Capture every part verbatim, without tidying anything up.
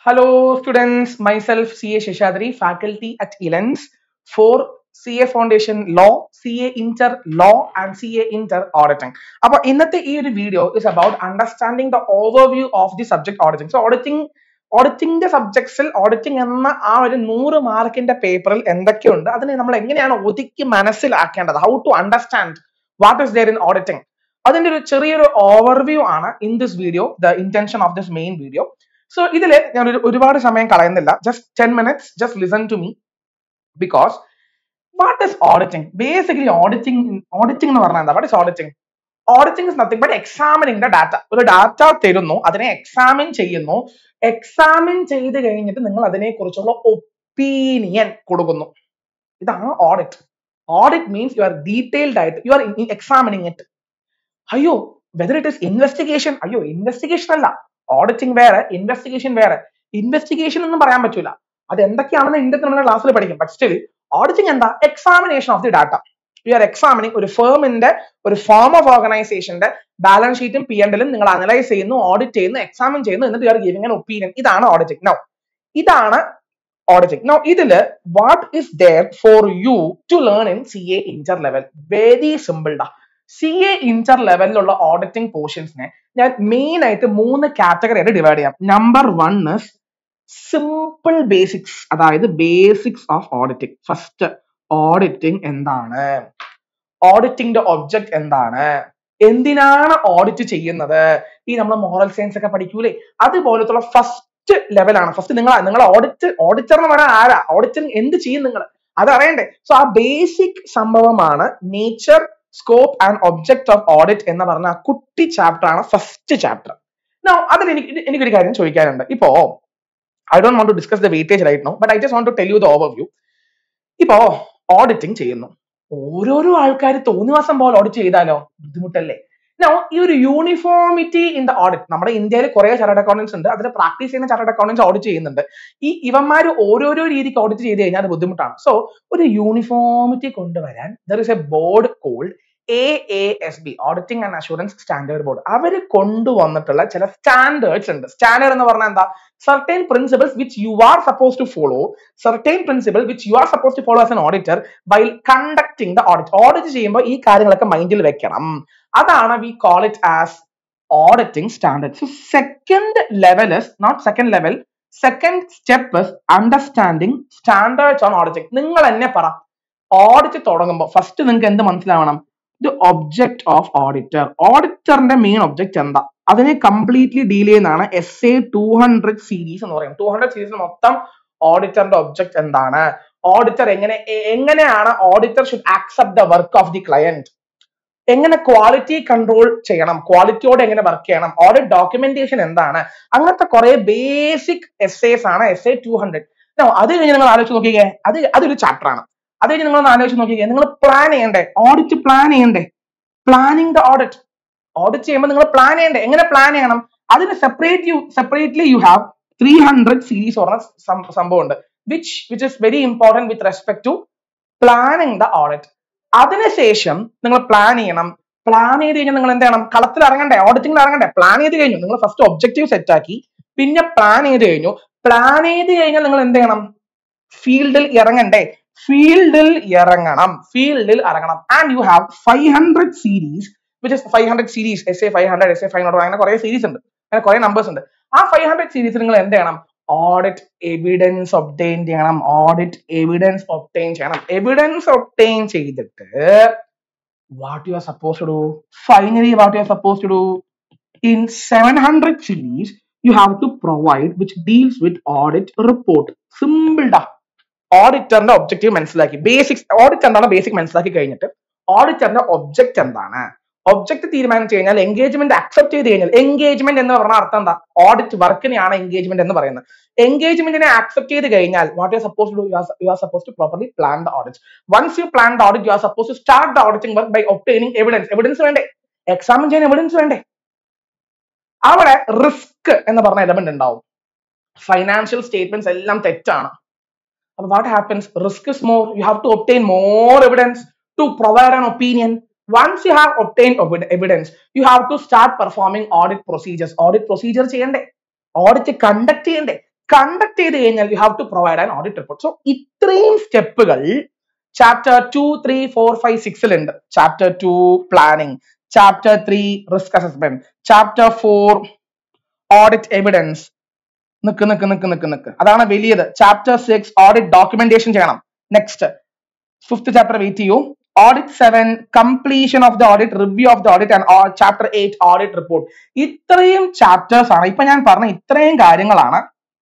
Hello students, myself C A Sheshadri, faculty at Elens for C A Foundation Law, C A Inter Law and C A Inter Auditing. Now, in this video is about understanding the overview of the subject auditing. So, auditing auditing the subjects, auditing എന്ന ആ ഒരു നൂറ് മാർക്കിന്റെ പേപ്പറിൽ എന്തൊക്കെയുണ്ട് അതിനെ നമ്മൾ എങ്ങനെയാണ് ഒതുക്കി മനസ്സിലാക്കേണ്ടത്, how to understand what is there in auditing. അതിന്റെ ഒരു ചെറിയൊരു ഓവർവ്യൂ ആണ് in this video, the intention of this main video. So, ഇതില് ഞാൻ ഒരുപാട് സമയം കളയുന്നില്ല, just ten minutes, just listen to me, because what is auditing? Basically, auditing auditing എന്ന് പറഞ്ഞാൽ എന്താ? What is auditing? Auditing is nothing but examining the data. ഒരു data തരുന്നു, അതിനെ എക്സാമിൻ ചെയ്യുന്നു, എക്സാമിൻ ചെയ്ത് കഴിഞ്ഞിട്ട് നിങ്ങൾ അതിനെ കുറിച്ചുള്ള ഒപ്പീനിയൻ കൊടുക്കുന്നു. ഇതാണ് audit. Audit means you are detailed ആയിട്ട് യു ആർ എക്സാമിനിങ് ഇറ്റ്. അയ്യോ, വെദർ ഇറ്റ് ഇസ് ഇൻവെസ്റ്റിഗേഷൻ, അയ്യോ ഇൻവെസ്റ്റിഗേഷൻ അല്ല, ഓഡിറ്റിംഗ് വേറെ, ഇൻവെസ്റ്റിഗേഷൻ വേറെ. ഇൻവെസ്റ്റിഗേഷൻ ഒന്നും പറയാൻ പറ്റൂല, അത് എന്തൊക്കെയാണെന്ന് ഇന്ത്യൻ നമ്മുടെ ക്ലാസ്സിൽ പഠിക്കും. ബട്ട് സ്റ്റിൽ ഓഡിറ്റിംഗ് എന്താ? Examination of the data. You are examining ഒരു ഫേമിന്റെ, ഒരു ഫോം ഓഫ് ഓർഗനൈസേഷന്റെ ബാലൻസ് ഷീറ്റും പി എൻഡ് എല്ലും നിങ്ങൾ അനലൈസ് ചെയ്യുന്നു, ഓഡിറ്റ് ചെയ്യുന്നു, എക്സാമിൻ ചെയ്യുന്നു, എന്നിട്ട് you are giving an opinion. ഇതാണ് ഓഡിറ്റിംഗ്. നൗ ഇതാണ് ഓഡിറ്റിംഗ്. നൗ ഇതില് what is there for you to learn in C A inter level? Very simple ഡാ. സി എ ഇന്റർ ലെവലിലുള്ള ഓഡിറ്റിംഗ് പോർഷൻസിനെ ഞാൻ മെയിൻ ആയിട്ട് മൂന്ന് കാറ്റഗറി ആയിട്ട് ഡിവൈഡ് ചെയ്യാം. Number one is simple basics, അതായത് basics of auditing. First, auditing എന്താണ്? ഓഡിറ്റിംഗിന്റെ ഒബ്ജക്ട് എന്താണ്? എന്തിനാണ് ഓഡിറ്റ് ചെയ്യുന്നത്? ഈ നമ്മൾ മോറൽ സയൻസ് ഒക്കെ പഠിക്കൂലേ, അതുപോലത്തുള്ള ഫസ്റ്റ് ലെവലാണ്. ഫസ്റ്റ് നിങ്ങൾ നിങ്ങൾ ഓഡിറ്റ് ഓഡിറ്റർ എന്ന് പറയാൻ ആരാ? ഓഡിറ്റിംഗ് എന്ത് ചെയ്യും നിങ്ങൾ, അത് അറിയണ്ടേ? സോ ആ ബേസിക് സംഭവമാണ് nature, scope and object of audit എന്ന് പറഞ്ഞ ആ കുട്ടി ചാപ്റ്റർ ആണ് ഫസ്റ്റ് ചാപ്റ്റർ. നോ അതിൽ എനിക്ക് എനിക്കൊരു കാര്യം ചോദിക്കാനുണ്ട്. ഇപ്പോ I don't want to discuss the weightage right no, but I just want to tell you the overview. ഇപ്പോ ഓഡിറ്റിംഗ് ചെയ്യുന്നു, ഓരോരോ ആൾക്കാർ തോന്നിവാസം പോലെ ഓഡിറ്റ് ചെയ്താലോ ബുദ്ധിമുട്ടല്ലേ? നോ ഈ ഒരു യൂണിഫോമിറ്റി ഇൻ ദ ഓഡിറ്റ്, നമ്മുടെ ഇന്ത്യയിൽ കുറെ ചാർട്ടേഡ് അക്കൗണ്ടൻസ് ഉണ്ട്, അതിൽ പ്രാക്ടീസ് ചെയ്യുന്ന ചാർട്ടേഡ് അക്കൗണ്ടൻസ് ഓഡിറ്റ് ചെയ്യുന്നുണ്ട്. ഈ ഇവന്മാർ ഓരോരോ രീതിക്ക് ഓഡിറ്റ് ചെയ്ത് കഴിഞ്ഞാൽ അത് ബുദ്ധിമുട്ടാണ്. സോ ഒരു യൂണിഫോമിറ്റി കൊണ്ടുവരാൻ there is a board called A A S B, Auditing and Assurance Standard Board. അവര് കൊണ്ടുവന്നിട്ടുള്ള ചില സ്റ്റാൻഡേർഡ്സ് ഉണ്ട്. സ്റ്റാൻഡേർഡ് എന്ന് പറഞ്ഞാൽ എന്താ? certain principles which you are supposed to follow, certain principles which you are supposed to follow as an auditor while conducting the audit. Audit ചെയ്യുമ്പോൾ ഈ കാര്യങ്ങളൊക്കെ മൈൻഡിൽ വെക്കണം. അതാണ് we call it as auditing standards. So second level is not second level, second step is understanding standards on auditing. നിങ്ങൾ എന്നെ പറ, audit തുടങ്ങുമ്പോൾ ഫസ്റ്റ് നിങ്ങൾക്ക് എന്ത് മനസ്സിലാവണം? The object of auditor. ഓഡിറ്ററിന്റെ മെയിൻ ഒബ്ജക്ട് എന്താ? അതിനെ കംപ്ലീറ്റ്ലി ഡീൽ ചെയ്യുന്നതാണ് S A two hundred series എന്ന് പറയുന്നത്. ടു ഹൺഡ്രഡ് സീരീസിൽ മൊത്തം ഓഡിറ്ററിന്റെ ഒബ്ജക്ട് എന്താണ്? ഓഡിറ്റർ എങ്ങനെ എങ്ങനെയാണ് auditor should accept the work of the client, എങ്ങനെ ക്വാളിറ്റി കൺട്രോൾ ചെയ്യണം, ക്വാളിറ്റിയോടെ എങ്ങനെ വർക്ക് ചെയ്യണം, ഓഡിറ്റ് ഡോക്യുമെന്റേഷൻ എന്താണ്, അങ്ങനത്തെ കുറെ ബേസിക് എസ്സേസ് ആണ് എസ് എ ടു ഹൺഡ്രഡ്. അത് കഴിഞ്ഞ് നിങ്ങൾ ആലോചിച്ച് നോക്കിക്കേ, അത് അതൊരു ചാപ്റ്റർ ആണ്. അത് കഴിഞ്ഞ് നിങ്ങൾ ആലോചിച്ച് നോക്കിക്കേ, നിങ്ങൾ പ്ലാൻ ചെയ്യണ്ടേ? ഓഡിറ്റ് പ്ലാൻ ചെയ്യണ്ടേ? Planning the audit. ഓഡിറ്റ് ചെയ്യുമ്പോൾ നിങ്ങൾ പ്ലാൻ ചെയ്യണ്ടേ? എങ്ങനെ പ്ലാൻ ചെയ്യണം? അതിന് separate you separately you have three hundred series പറഞ്ഞ സംഭവം ഉണ്ട്, which which is very important with respect to planning the audit. അതിനുശേഷം നിങ്ങൾ പ്ലാൻ ചെയ്യണം. പ്ലാൻ ചെയ്ത് കഴിഞ്ഞാൽ നിങ്ങൾ എന്ത് ചെയ്യണം? കളത്തിൽ ഇറങ്ങണ്ടേ? ഓഡിറ്റിംഗിൽ ഇറങ്ങണ്ടേ? പ്ലാൻ ചെയ്ത് കഴിഞ്ഞു, നിങ്ങൾ ഫസ്റ്റ് ഒബ്ജക്റ്റീവ് സെറ്റ് ആക്കി, പിന്നെ പ്ലാൻ ചെയ്ത് കഴിഞ്ഞു. പ്ലാൻ ചെയ്ത് കഴിഞ്ഞാൽ നിങ്ങൾ എന്ത് ചെയ്യണം? ഫീൽഡിൽ ഇറങ്ങണ്ടേ? ഫീൽഡിൽ ഇറങ്ങണം, ഫീൽഡിൽ ഇറങ്ങണം. And you have five hundred series which is five hundred series S A five hundred, S A five hundred, അങ്ങനെ കുറെ സീരീസ് ഉണ്ട്, അങ്ങനെ കുറെ നമ്പേഴ്സ് ഉണ്ട്. ആ ഫൈവ് ഹൺഡ്രഡ് സീരീസ് നിങ്ങൾ എന്ത് ചെയ്യണം? ഓഡിറ്റ് എവിഡൻസ് ഒബ്റ്റെയിൻ ചെയ്യണം. ഓഡിറ്റ് എവിഡൻസ് ഒബ്റ്റെയിൻ ചെയ്യണം. എവിഡൻസ് ഒബ്റ്റെയിൻ ചെയ്തിട്ട് what you are supposed to do, finally what you are supposed to do in seven hundred series you have to provide which deals with audit report. Simple da. ഓഡിറ്ററിന്റെ objective മനസ്സിലാക്കി, basics audit എന്താണ് basic മനസ്സിലാക്കി കഴിഞ്ഞിട്ട് ഓഡിറ്ററിന്റെ object എന്താണ്? Object തീരുമാനിച്ചു കഴിഞ്ഞാൽ engagement accept ചെയ്ത് കഴിഞ്ഞാൽ, എൻഗേജ്മെന്റ് എന്ന് പറഞ്ഞ അർത്ഥം എന്താ? ഓഡിറ്റ് വർക്കിനെയാണ് എൻഗേജ്മെന്റ് എന്ന് പറയുന്നത്. എൻഗേജ്മെന്റിനെ അക്സെപ്റ്റ് ചെയ്ത് കഴിഞ്ഞാൽ what you are suppose to do, you are suppose to properly plan the audit. Once you plan the audit you are suppose to start the auditing work by obtaining evidence. Evidence വേണ്ടേ? Examine ചെയ്യാൻ evidence വേണ്ടേ? അവിടെ risk എന്ന് പറഞ്ഞ element ഉണ്ടാവും. Financial statements എല്ലാം തെറ്റാണ്. What happens? Risk is more. You have to obtain more evidence to provide an opinion. Once you have obtained evidence, you have to start performing audit procedures. Audit procedure ചെയ്യണ്ടേ? Audit conduct ചെയ്യണ്ടേ? Conduct ചെയ്ത് കഴിഞ്ഞാൽ you have to provide an audit report. So ഇത്രയും സ്റ്റെപ്പുകൾ chapter two three four five സിക്സിലുണ്ട്. Chapter two planning, chapter three risk assessment, chapter four audit evidence. നിക്ക് നിക്ക് നിക്ക് നിക്ക് നിക്ക് അതാണ് വലിയത്. ചാപ്റ്റർ സിക്സ് ഓഡിറ്റ് ഡോക്യുമെന്റേഷൻ ചെയ്യണം. നെക്സ്റ്റ് ഫിഫ്ത് ചാപ്റ്റർ വെയിറ്റ് ചെയ്യൂ. Audit seven completion of the audit, review of the audit and chapter eight audit report. ഇത്രയും ചാപ്റ്റേഴ്സ് ആണ്, ഇപ്പൊ ഞാൻ പറഞ്ഞ ഇത്രയും കാര്യങ്ങളാണ്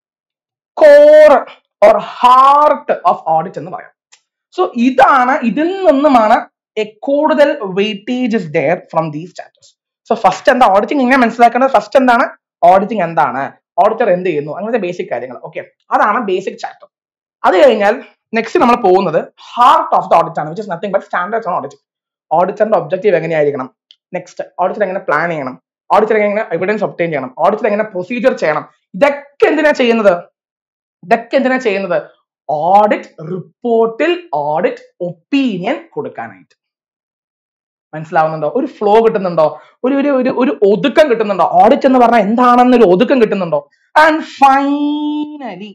core or heart of audit എന്ന് പറയാം. സോ ഇതാണ്, ഇതിൽ നിന്നുമാണ് കൂടുതൽ weightage is there from these chapters. So first എന്താ ഓഡിറ്റിംഗ് ഇങ്ങനെ മനസ്സിലാക്കേണ്ടത്? ഫസ്റ്റ് എന്താണ് ഓഡിറ്റിംഗ്, എന്താണ് ഓഡിറ്റർ എന്ത് ചെയ്യുന്നു, അങ്ങനത്തെ ബേസിക് കാര്യങ്ങൾ. ഓക്കെ, അതാണ് ബേസിക് ചാപ്റ്റർ. അത് കഴിഞ്ഞാൽ നെക്സ്റ്റ് നമ്മൾ പോകുന്നത് ഹാർട്ട് ഓഫ് ദ ഓഡിറ്റ് ആണ്, which is nothing but standards on audit. ഓഡിറ്ററിന്റെ ഒബ്ജക്റ്റീവ് എങ്ങനെയായിരിക്കണം, നെക്സ്റ്റ് ഓഡിറ്റർ എങ്ങനെ പ്ലാൻ ചെയ്യണം, ഓഡിറ്റർ എങ്ങനെ എവിഡൻസ് ഒബ്റ്റെയിൻ ചെയ്യണം, ഓഡിറ്റർ എങ്ങനെ പ്രൊസീജിയർ ചെയ്യണം, ഇതൊക്കെ എന്തിനാ ചെയ്യുന്നത്? ഇതൊക്കെ എന്തിനാ ചെയ്യുന്നത്? ഓഡിറ്റ് റിപ്പോർട്ടിൽ ഓഡിറ്റ് ഒപ്പീനിയൻ കൊടുക്കാനായിട്ട്. മനസ്സിലാവുന്നുണ്ടോ? ഒരു ഫ്ലോ കിട്ടുന്നുണ്ടോ? ഒരു ഒരു ഒരു ഒരു ഒതുക്കം കിട്ടുന്നുണ്ടോ? ഓഡിറ്റ് എന്ന് പറഞ്ഞാൽ എന്താണെന്നൊരു ഒതുക്കം കിട്ടുന്നുണ്ടോ? And finally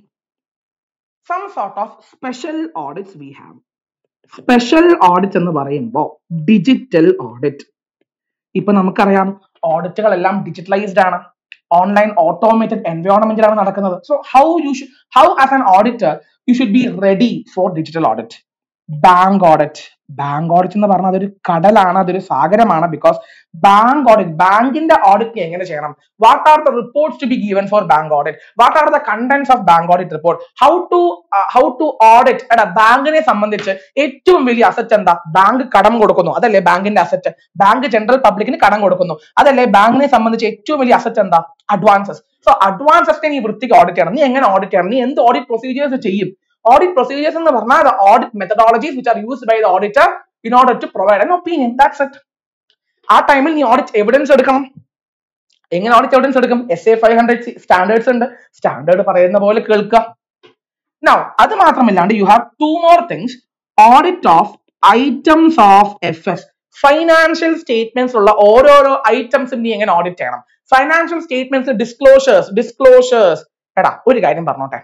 some sort of special audits we have. Special audit എന്ന് പറയുമ്പോൾ ഡിജിറ്റൽ ഓഡിറ്റ്. ഇപ്പൊ നമുക്കറിയാം ഓഡിറ്റുകളെല്ലാം ഡിജിറ്റലൈസ്ഡ് ആണ്, ഓൺലൈൻ ഓട്ടോമേറ്റഡ് എൻവയോൺമെന്റിലാണ് നടക്കുന്നത്. So how you should how as an auditor you should be ready for digital audit. Bank audit, bank audit എന്ന് പറഞ്ഞാൽ അതൊരു കടലാണ്, അതൊരു സാഗരമാണ്. ബിക്കോസ് ബാങ്ക് ഓഡിറ്റ്, ബാങ്കിന്റെ ഓഡിറ്റ് എങ്ങനെ ചെയ്യണം, what are the reports to be given for bank audit, what are the contents of bank audit report, how to how to audit. എടാ, ബാങ്കിനെ സംബന്ധിച്ച് ഏറ്റവും വലിയ അസറ്റ് എന്താ? ബാങ്ക് കടം കൊടുക്കുന്നു, അതല്ലേ ബാങ്കിന്റെ അസറ്റ്. ബാങ്ക് ജനറൽ പബ്ലിക്കിന് കടം കൊടുക്കുന്നു, അതല്ലേ ബാങ്കിനെ സംബന്ധിച്ച് ഏറ്റവും വലിയ അസറ്റ് എന്താ? അഡ്വാൻസസ്. സോ അഡ്വാൻസസിനെ നീ വൃത്തിക്ക് ഓഡിറ്റ് ചെയ്യണം. നീ എങ്ങനെ ഓഡിറ്റ് ചെയ്യണം? നീ എന്ത് ഓഡിറ്റ് പ്രൊസീജിയേഴ്സ് ചെയ്യും? Audit procedures എന്ന് പറഞ്ഞാൽ the audit methodologies which are used by the auditor in order to provide an opinion. That's it. ആ ടൈമിൽ നീ ഓഡിറ്റ് എവിഡൻസ് എടുക്കണം. എങ്ങനെ ഓഡിറ്റ് എവിഡൻസ് എടുക്കും? S A five hundred standards ഉണ്ട്, സ്റ്റാൻഡേർഡ് പറയുന്ന പോലെ കേൾക്കുക. Now അത് മാത്രമല്ലാണ്ട് you have two more things. Audit of items of F S. Financial statements ഉള്ള ഓരോരോ ഐറ്റംസ് നീ എങ്ങനെ ഓഡിറ്റ് ചെയ്യണം? ഫൈനാൻഷ്യൽ സ്റ്റേറ്റ്മെന്റ്സ് ഡിസ്ക്ലോഷേഴ്സ് ഡിസ്ക്ലോഷേഴ്സ് എടാ, ഒരു കാര്യം പറഞ്ഞോട്ടെ,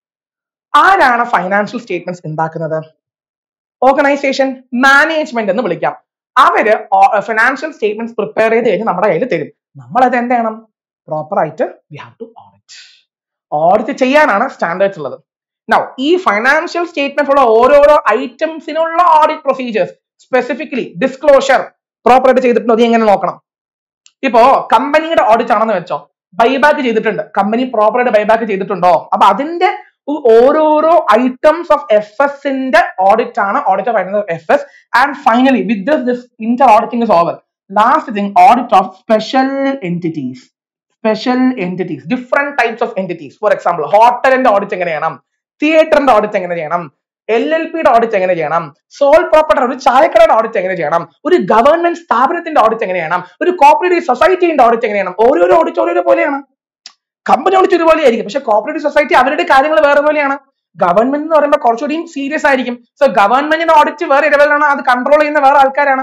ആരാണ് ഫൈനാൻഷ്യൽ സ്റ്റേറ്റ്മെന്റ്സ് ഉണ്ടാക്കുന്നത്? ഓർഗനൈസേഷൻ, മാനേജ്മെന്റ് എന്ന് വിളിക്കാം. അവര് ഫൈനാൻഷ്യൽ സ്റ്റേറ്റ്മെന്റ്സ് പ്രിപ്പയർ ചെയ്ത് കഴിഞ്ഞ് നമ്മുടെ കയ്യിൽ തരും. നമ്മൾ അത് എന്ത് ചെയ്യണം? പ്രോപ്പർ ആയിട്ട് we have to audit. Audit ചെയ്യാനാണ് സ്റ്റാൻഡേർഡ്സ് ഉള്ളത്. നൗ ഈ ഫൈനാൻഷ്യൽ സ്റ്റേറ്റ്മെന്റ്സ് ഉള്ള ഓരോരോ ഐറ്റംസിനുള്ള audit procedures, specifically disclosure proper ആയിട്ട് ചെയ്തിട്ടുണ്ടോ നീ എങ്ങനെ നോക്കണം? ഇപ്പോ കമ്പനിയുടെ ഓഡിറ്റ് ആണെന്ന് വെച്ചോ, ബൈബാക്ക് ചെയ്തിട്ടുണ്ട്, കമ്പനി പ്രോപ്പർ ആയിട്ട് ബൈബാക്ക് ചെയ്തിട്ടുണ്ടോ? അപ്പൊ അതിന്റെ ഓരോരോ ഐറ്റംസ് ഓഫ് എഫ് എസിന്റെ ഓഡിറ്റ് ആണ് ഓഡിറ്റ് പറയുന്നത് F S. And finally with this this inter auditing is over. Last thing audit of special entities. Special entities, different types of entities. For example ഹോട്ടലിന്റെ audit എങ്ങനെ ചെയ്യണം, തിയേറ്ററിന്റെ audit എങ്ങനെ ചെയ്യണം, L L പിയുടെ audit എങ്ങനെ ചെയ്യണം, സോൾ പ്രോപ്പർട്ടി ഒരു ചായക്കടയുടെ ഓഡിറ്റ് എങ്ങനെ ചെയ്യണം, ഒരു ഗവൺമെന്റ് സ്ഥാപനത്തിന്റെ ഓഡിറ്റ് എങ്ങനെ ചെയ്യണം, ഒരു കോപ്പറേറ്റീവ് സൊസൈറ്റിന്റെ ഓഡിറ്റ് എങ്ങനെ ചെയ്യണം. ഓരോരോ ഓഡിറ്റ് ഓരോരോ പോലെയാണ്. കമ്പനി ഓഡിറ്റ് ഒരുപോലെ ആയിരിക്കും, പക്ഷെ കോപ്പറേറ്റീവ് സൊസൈറ്റി അവരുടെ കാര്യങ്ങൾ വേറെ പോലെയാണ്. ഗവൺമെന്റ് എന്ന് പറയുമ്പോൾ കുറച്ചുകൂടി സീരിയസ് ആയിരിക്കും. സോ ഗവൺമെന്റിന്റെ ഓഡിറ്റ് വേറെ ഇടവേളാണ്, അത് കൺട്രോൾ ചെയ്യുന്ന വേറെ ആൾക്കാരാണ്.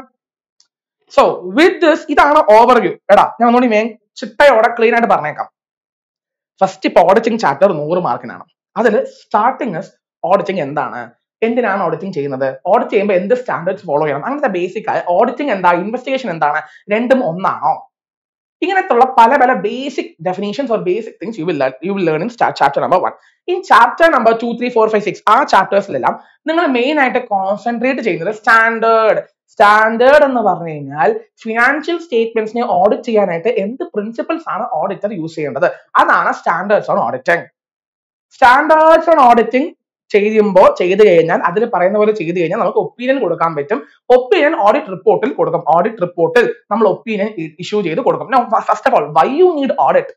സോ വിത്ത് ദിസ് ഇതാണ് ഓവർവ്യൂ. എടാ ഞാൻ ഒന്നുകൂടി മെയിൻ ചിട്ടയോടെ ക്ലീൻ ആയിട്ട് പറഞ്ഞേക്കാം. ഫസ്റ്റ് ഇപ്പൊ ഓഡിറ്റിംഗ് ചാപ്റ്റർ നൂറ് മാർക്കിനാണ്. അതിൽ സ്റ്റാർട്ടിങ് ഓഡിറ്റിംഗ് എന്താണ്, എന്തിനാണ് ഓഡിറ്റിംഗ് ചെയ്യുന്നത്, ഓഡിറ്റ് ചെയ്യുമ്പോൾ എന്ത് സ്റ്റാൻഡേർഡ്സ് ഫോളോ ചെയ്യണം, അങ്ങനത്തെ ബേസിക് ആയ ഓഡിറ്റിംഗ് എന്താ, ഇൻവെസ്റ്റിഗേഷൻ എന്താണ്, രണ്ടും ഒന്നാണോ, ഇങ്ങനത്തുള്ള പല പല basic definitions or basic things you will you will learn in chapter number one. In chapter number two three four five six ആ ചാപ്റ്റേഴ്സിലെല്ലാം നിങ്ങൾ മെയിൻ ആയിട്ട് കോൺസെൻട്രേറ്റ് ചെയ്യുന്നത് സ്റ്റാൻഡേർഡ്. സ്റ്റാൻഡേർഡ് എന്ന് പറഞ്ഞു കഴിഞ്ഞാൽ ഫിനാൻഷ്യൽ സ്റ്റേറ്റ്മെന്റ്സിനെ ഓഡിറ്റ് ചെയ്യാനായിട്ട് എന്ത് പ്രിൻസിപ്പിൾസ് ആണ് ഓഡിറ്റർ യൂസ് ചെയ്യേണ്ടത്, അതാണ് standards on auditing. Standards on auditing ചെയ്യുമ്പോൾ ചെയ്ത് കഴിഞ്ഞാൽ അതിൽ പറയുന്ന പോലെ ചെയ്ത് കഴിഞ്ഞാൽ നമുക്ക് ഒപ്പീനിയൻ കൊടുക്കാൻ പറ്റും. ഒപ്പീനിയൻ ഓഡിറ്റ് റിപ്പോർട്ടിൽ കൊടുക്കും. ഓഡിറ്റ് റിപ്പോർട്ടിൽ നമ്മൾ ഒപ്പീനിയൻ ഇഷ്യൂ ചെയ്ത് കൊടുക്കും. First of all why you need audit?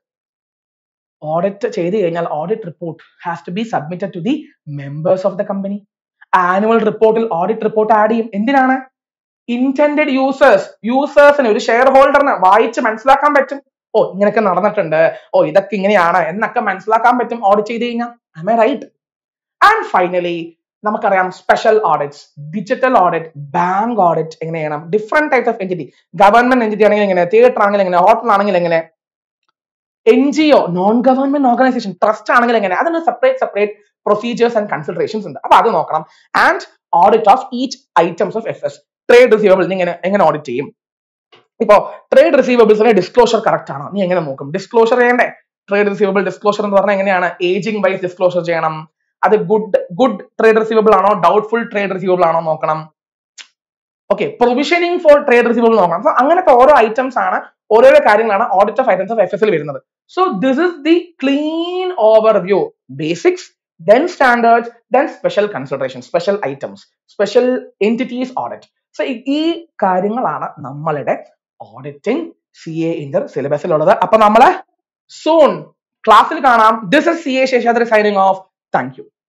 Audit ചെയ്ത് കഴിഞ്ഞാൽ audit report has to be submitted to the members of the company. Annual റിപ്പോർട്ടിൽ ഓഡിറ്റ് റിപ്പോർട്ട് ആഡ് ചെയ്യും. എന്തിനാണ്? ഇന്റൻഡഡ് യൂസേഴ്സ് യൂസേഴ്സിന് ഒരു ഷെയർ ഹോൾഡറിന് വായിച്ച് മനസ്സിലാക്കാൻ പറ്റും. ഓ ഇങ്ങനെയൊക്കെ നടന്നിട്ടുണ്ട്, ഓ ഇതൊക്കെ ഇങ്ങനെയാണ് എന്നൊക്കെ മനസ്സിലാക്കാൻ പറ്റും ഓഡിറ്റ് ചെയ്ത് കഴിഞ്ഞാൽ. Am I right? And finally നമുക്കറിയാം special audits, digital audit, bank audit എങ്ങനെ ചെയ്യണം, different types of entity. Government entity ആണെങ്കിൽ എങ്ങനെ, തിയേറ്റർ ആണെങ്കിൽ എങ്ങനെ, ഹോട്ടൽ ആണെങ്കിൽ എങ്ങനെ, N G O non government organisation trust ആണെങ്കിൽ എങ്ങനെ അതിന് separate separate procedures and considerations ഉണ്ട്. അപ്പൊ അത് നോക്കണം. And audit of each items of F S. Trade receivable എങ്ങനെ എങ്ങനെ ഓഡിറ്റ് ചെയ്യും? ഇപ്പൊ ട്രേഡ് റിസീവബിൾസിന്റെ ഡിസ്ക്ലോഷർ കറക്റ്റ് ആണോ നീ എങ്ങനെ നോക്കും? ഡിസ്ക്ലോഷർ ചെയ്യണ്ടേ? ട്രേഡ് റിസീവബിൾ ഡിസ്ക്ലോഷർ എന്ന് പറഞ്ഞാൽ എങ്ങനെയാണ്? ഏജിംഗ് വൈസ് ഡിസ്ക്ലോഷർ ചെയ്യണം. അത് ഗുഡ് ഗുഡ് ട്രേഡ് റിസീവബിൾ ആണോ ഡൗട്ട്ഫുൾ ട്രേഡ് റിസീവബിൾ ആണോ നോക്കണം. Okay, provisioning for trade receivable നോക്കണം. സോ അങ്ങനത്തെ ഓരോ ഐറ്റംസ് ആണ് ഓരോരോ കാര്യങ്ങളാണ് audit of items of F S എൽ വരുന്നത്. So this is the clean overview. Basics, then standards, then special consideration, special items, special entities audit. So ഈ കാര്യങ്ങളാണ് നമ്മളുടെ ഓഡിറ്റിംഗ് സി എ ഇന്റർ സിലബസിലുള്ളത്. അപ്പൊ നമ്മള് സൂൺ ക്ലാസ്സിൽ കാണാം. This is C A Seshadri signing off. Thank U.